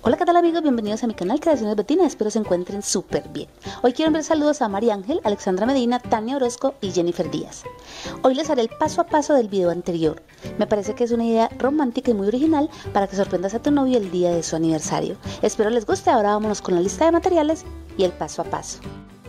Hola, ¿qué tal amigos? Bienvenidos a mi canal Creaciones Betina, espero se encuentren súper bien. Hoy quiero enviar saludos a María Ángel, Alexandra Medina, Tania Orozco y Jennifer Díaz. Hoy les haré el paso a paso del video anterior. Me parece que es una idea romántica y muy original para que sorprendas a tu novio el día de su aniversario. Espero les guste, ahora vámonos con la lista de materiales y el paso a paso.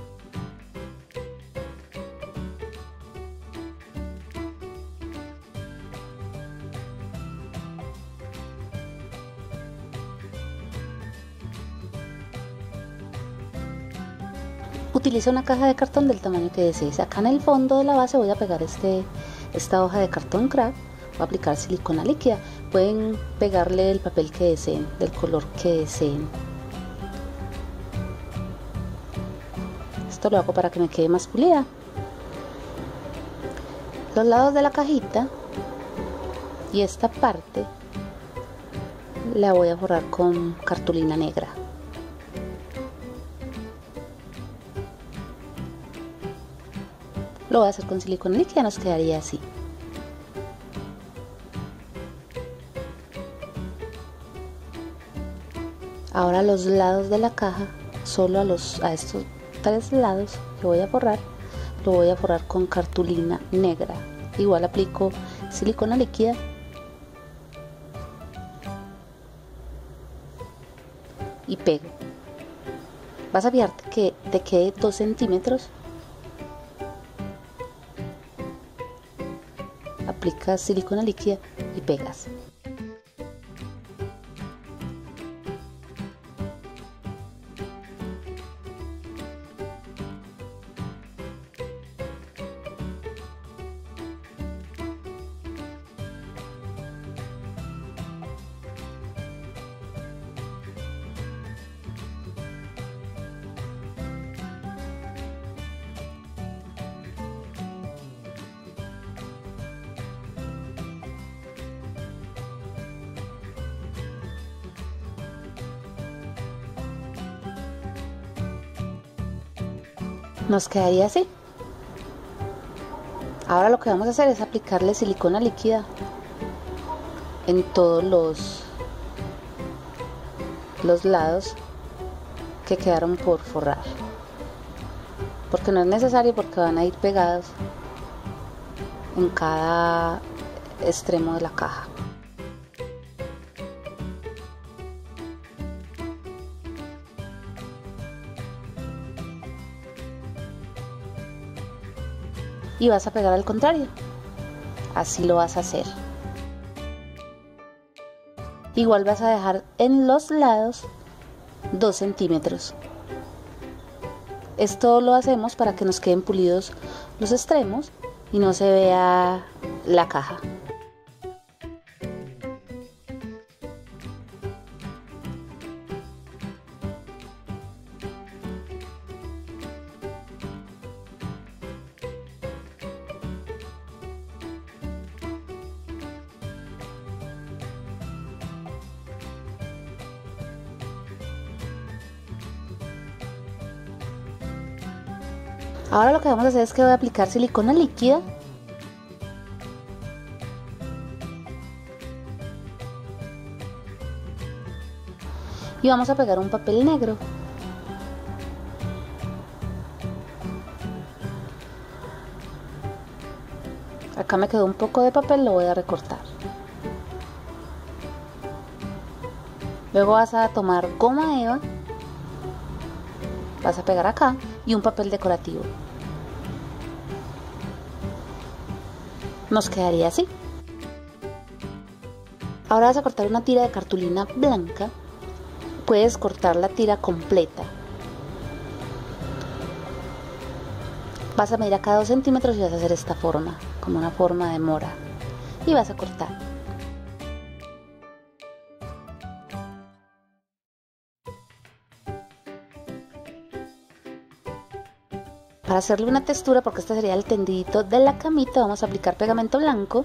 Utiliza una caja de cartón del tamaño que desees. Acá en el fondo de la base voy a pegar esta hoja de cartón craft. Voy a aplicar silicona líquida. Pueden pegarle el papel que deseen, del color que deseen. Esto lo hago para que me quede más pulida. Los lados de la cajita y esta parte la voy a forrar con cartulina negra. Lo voy a hacer con silicona líquida, nos quedaría así. Ahora los lados de la caja, solo a estos tres lados que voy a forrar, lo voy a forrar con cartulina negra. Igual aplico silicona líquida y pego. Vas a fijarte que te quede 2 centímetros. Aplicas silicona líquida y pegas. Nos quedaría así. Ahora lo que vamos a hacer es aplicarle silicona líquida en todos los lados que quedaron por forrar, porque no es necesario, porque van a ir pegados en cada extremo de la caja. Y vas a pegar al contrario, así lo vas a hacer. Igual vas a dejar en los lados 2 centímetros. Esto lo hacemos para que nos queden pulidos los extremos y no se vea la caja. Ahora lo que vamos a hacer es que voy a aplicar silicona líquida y vamos a pegar un papel negro. Acá me quedó un poco de papel, lo voy a recortar. Luego vas a tomar goma eva, vas a pegar acá y un papel decorativo. Nos quedaría así. Ahora vas a cortar una tira de cartulina blanca. Puedes cortar la tira completa. Vas a medir acá 2 centímetros y vas a hacer esta forma, como una forma de mora. Y vas a cortar. Para hacerle una textura, porque este sería el tendidito de la camita, vamos a aplicar pegamento blanco.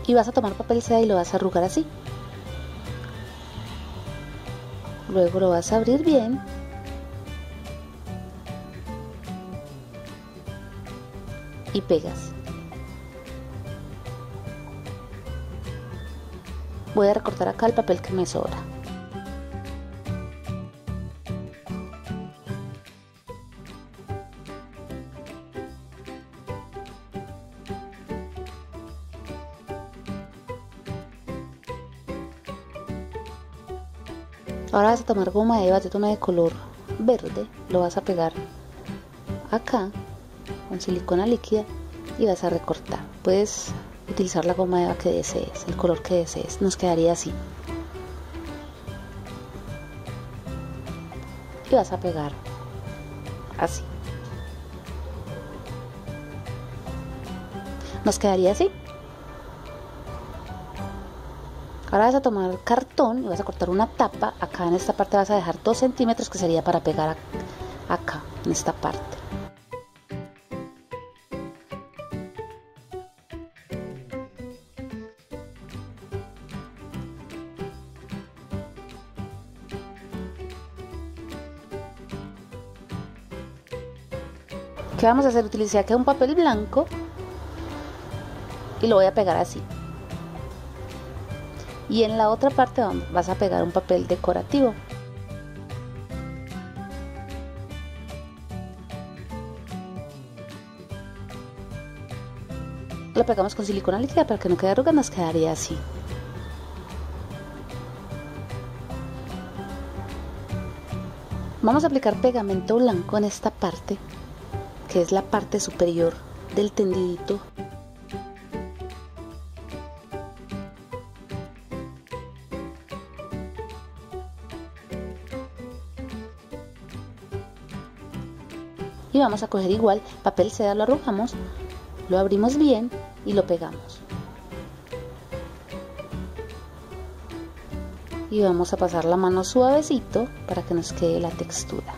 y vas a tomar papel seda y lo vas a arrugar así. Luego lo vas a abrir bien y pegas. Voy a recortar acá el papel que me sobra. Ahora vas a tomar goma eva, yo tomé de color verde, lo vas a pegar acá con silicona líquida y vas a recortar. Puedes utilizar la goma eva que desees, el color que desees, nos quedaría así. Y vas a pegar así. Nos quedaría así. Ahora vas a tomar cartón y vas a cortar una tapa. Acá en esta parte vas a dejar 2 centímetros que sería para pegar acá, en esta parte. ¿Qué vamos a hacer? Utilicé acá un papel blanco y lo voy a pegar así. Y en la otra parte vas a pegar un papel decorativo. Lo pegamos con silicona líquida para que no quede arruga, nos quedaría así. Vamos a aplicar pegamento blanco en esta parte, que es la parte superior del tendidito. Y vamos a coger igual papel seda, lo arrugamos, lo abrimos bien y lo pegamos. Y vamos a pasar la mano suavecito para que nos quede la textura.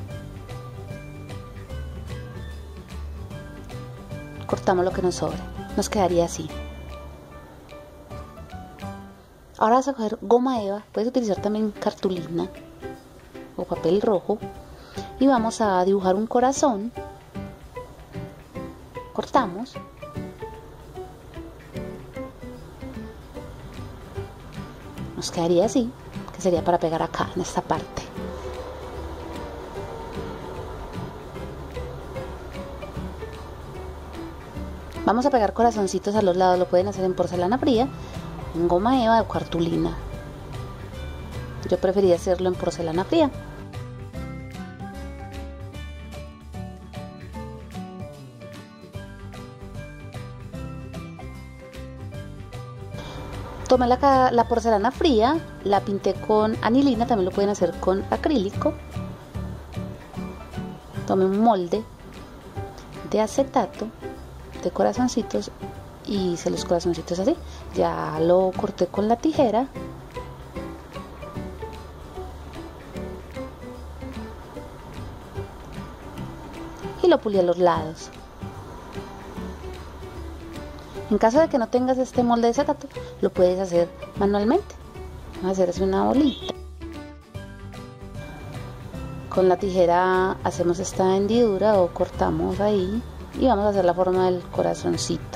Cortamos lo que nos sobre, nos quedaría así. Ahora vas a coger goma eva, puedes utilizar también cartulina o papel rojo. Y vamos a dibujar un corazón. Cortamos. Nos quedaría así, que sería para pegar acá, en esta parte. Vamos a pegar corazoncitos a los lados, lo pueden hacer en porcelana fría, en goma eva o cartulina. Yo prefería hacerlo en porcelana fría. Tomé la porcelana fría, la pinté con anilina, también lo pueden hacer con acrílico. Tomé un molde de acetato de corazoncitos y hice los corazoncitos así. Ya lo corté con la tijera. Y lo pulí a los lados. En caso de que no tengas este molde de acetato, lo puedes hacer manualmente. Vamos a hacer así una bolita. Con la tijera hacemos esta hendidura o cortamos ahí y vamos a hacer la forma del corazoncito.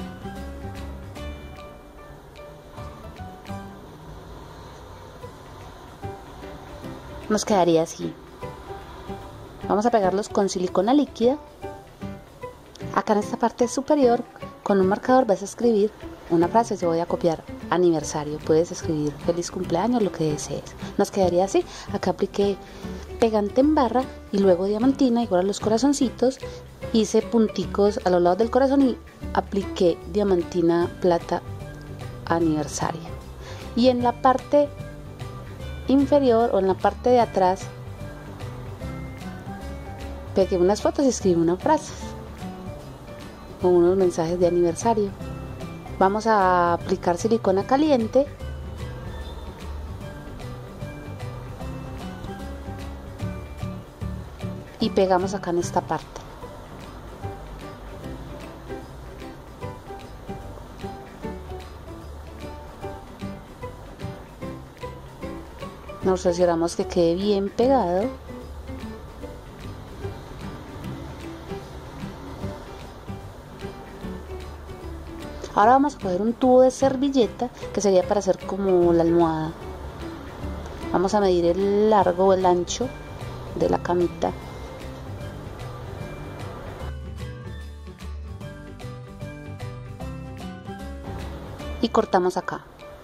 Nos quedaría así. Vamos a pegarlos con silicona líquida. Acá en esta parte superior, con un marcador vas a escribir una frase. Yo voy a copiar aniversario. Puedes escribir feliz cumpleaños, lo que desees. Nos quedaría así. Acá apliqué pegante en barra y luego diamantina igual a los corazoncitos. Hice punticos a los lados del corazón y apliqué diamantina plata aniversario. Y en la parte inferior o en la parte de atrás pegué unas fotos y escribí unas frases o unos mensajes de aniversario. Vamos a aplicar silicona caliente y pegamos acá en esta parte. Nos cercioramos que quede bien pegado. Ahora vamos a coger un tubo de servilleta que sería para hacer como la almohada. Vamos a medir el largo o el ancho de la camita. Y cortamos acá.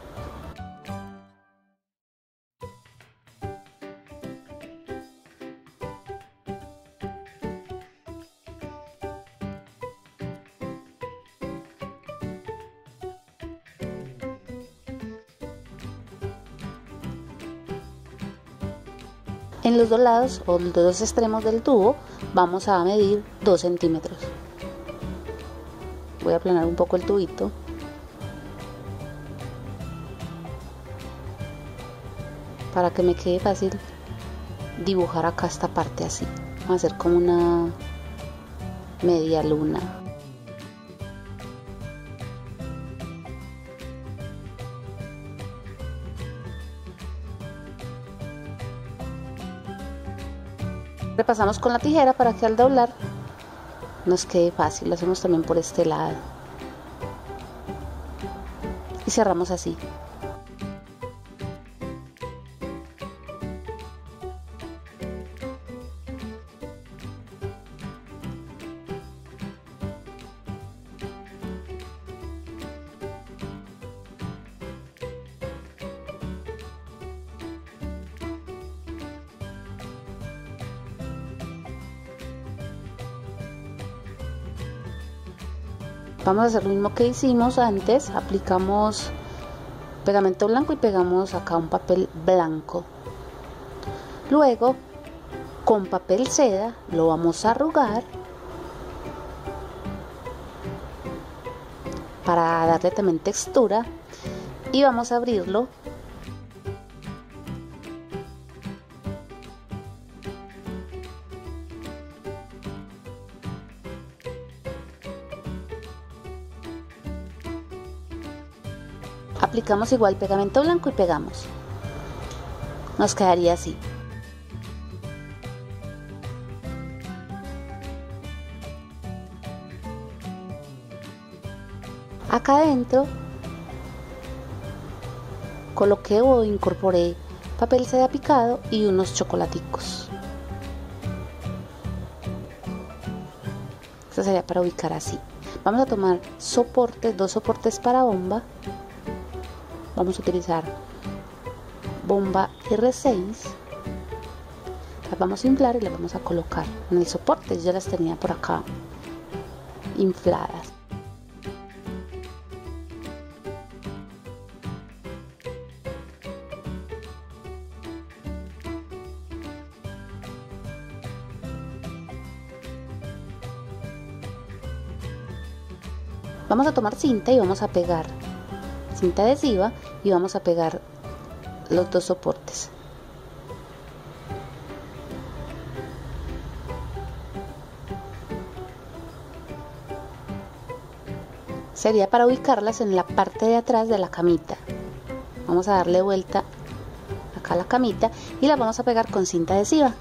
En los dos lados o los dos extremos del tubo vamos a medir 2 centímetros. Voy a aplanar un poco el tubito. Para que me quede fácil dibujar acá esta parte así. Vamos a hacer como una media luna. Repasamos con la tijera para que al doblar nos quede fácil. Lo hacemos también por este lado. Y cerramos así. Vamos a hacer lo mismo que hicimos antes. Aplicamos pegamento blanco y pegamos acá un papel blanco. Luego con papel seda lo vamos a arrugar para darle también textura y vamos a abrirlo. Aplicamos igual pegamento blanco y pegamos. Nos quedaría así. Acá adentro coloqué o incorporé papel seda picado y unos chocolaticos. Esto sería para ubicar así. Vamos a tomar soportes, 2 soportes para bomba. Vamos a utilizar bomba R6. Las vamos a inflar y las vamos a colocar en el soporte. Yo las tenía por acá infladas. Vamos a tomar cinta y vamos a pegar cinta adhesiva y vamos a pegar los 2 soportes. Sería para ubicarlas en la parte de atrás de la camita. Vamos a darle vuelta acá a la camita y las vamos a pegar con cinta adhesiva.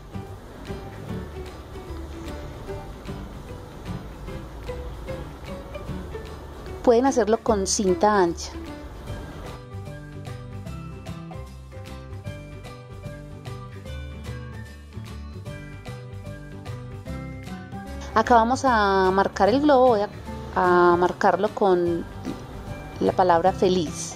Pueden hacerlo con cinta ancha. Acá vamos a marcar el globo, voy a marcarlo con la palabra feliz.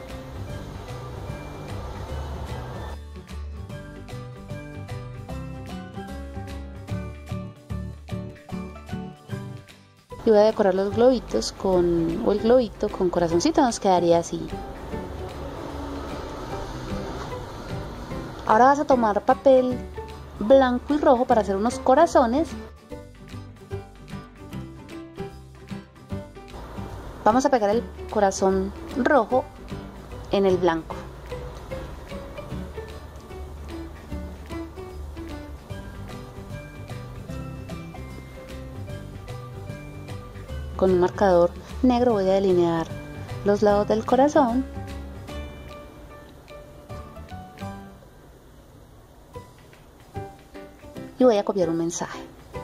Y voy a decorar los globitos el globito con corazoncito, nos quedaría así. Ahora vas a tomar papel blanco y rojo para hacer unos corazones. Vamos a pegar el corazón rojo en el blanco. Con un marcador negro voy a delinear los lados del corazón. y voy a copiar un mensaje.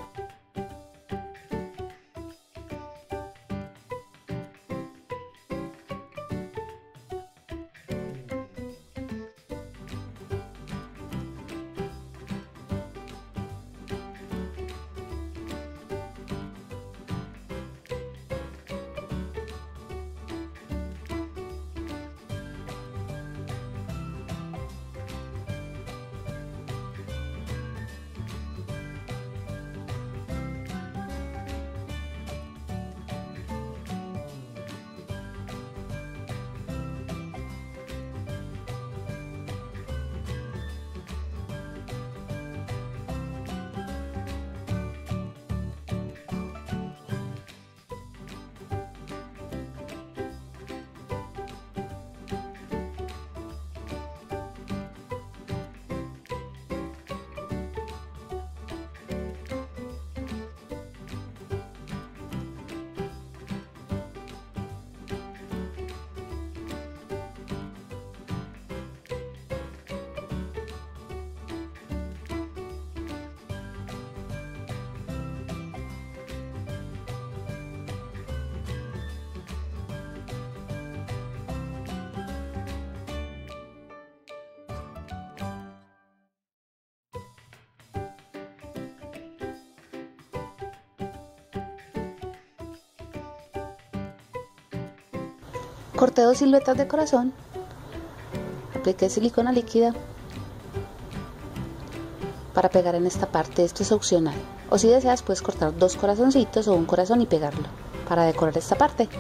Corté 2 siluetas de corazón, apliqué silicona líquida para pegar en esta parte. Esto es opcional, o si deseas puedes cortar 2 corazoncitos o un corazón y pegarlo para decorar esta parte.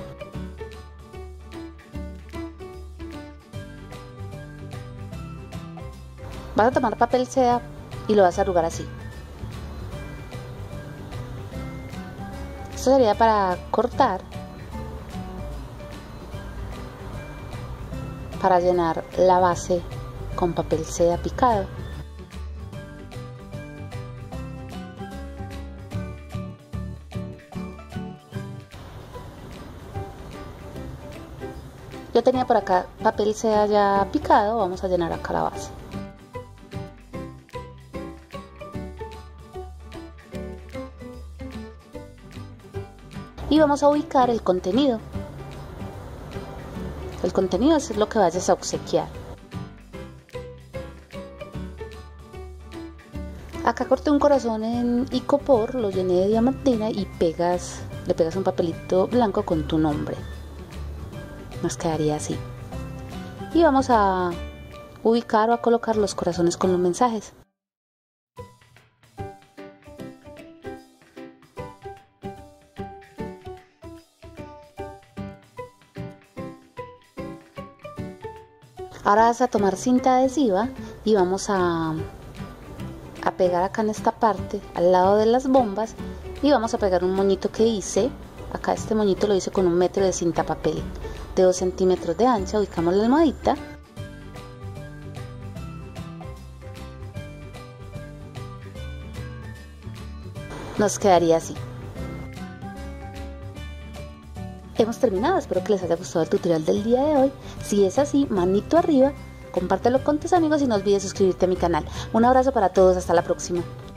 Vas a tomar papel seda y lo vas a arrugar así. Esto sería para cortar, para llenar la base con papel seda picado. Yo tenía por acá papel seda ya picado, vamos a llenar acá la base. Y vamos a ubicar el contenido. El contenido es lo que vayas a obsequiar. Acá corté un corazón en icopor, lo llené de diamantina y le pegas un papelito blanco con tu nombre. Nos quedaría así. Y vamos a ubicar o a colocar los corazones con los mensajes. Ahora vas a tomar cinta adhesiva y vamos a pegar acá en esta parte, al lado de las bombas, y vamos a pegar un moñito que hice. Acá este moñito lo hice con 1 metro de cinta papel de 2 centímetros de ancha. Ubicamos la almohadita. Nos quedaría así. Hemos terminado, espero que les haya gustado el tutorial del día de hoy. Si es así, manito arriba, compártelo con tus amigos y no olvides suscribirte a mi canal. Un abrazo para todos, hasta la próxima.